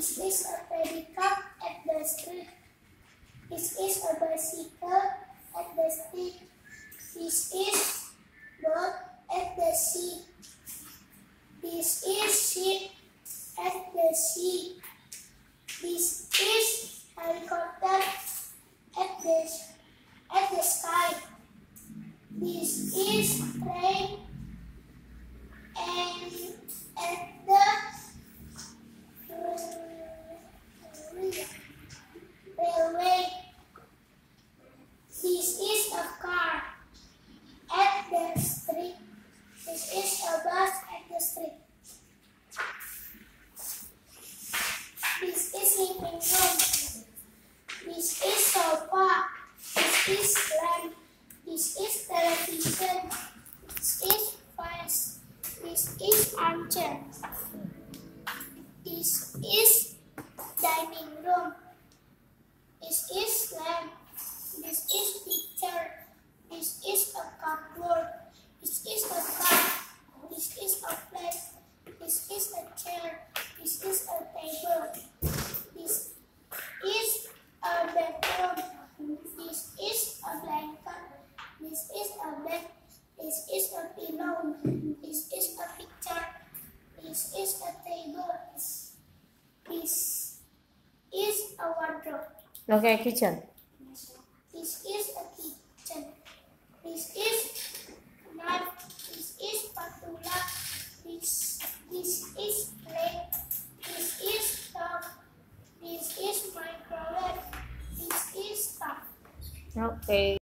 This is a pedicab at the street. This is a bicycle at the street. This is boat at the sea. This is ship at the sea. This is helicopter at the sky. This is train and at the railway. This is a car at the street. This is a bus at the street. This is living room. This is sofa. This is lamp. This is television. This is vase. This is armchair. This is dining room. This is lamp. This is picture. This is a cupboard. This is a cup. This is a plate. This is a chair. This is a table. This is a bedroom. This is a blanket. This is a bed. This is a pillow. This is a picture. This is a table. This is a wardrobe. Okay, kitchen. This is a kitchen. This is knife. This is spatula. This is plate. This is stove. This is microwave. This is stuff. Okay.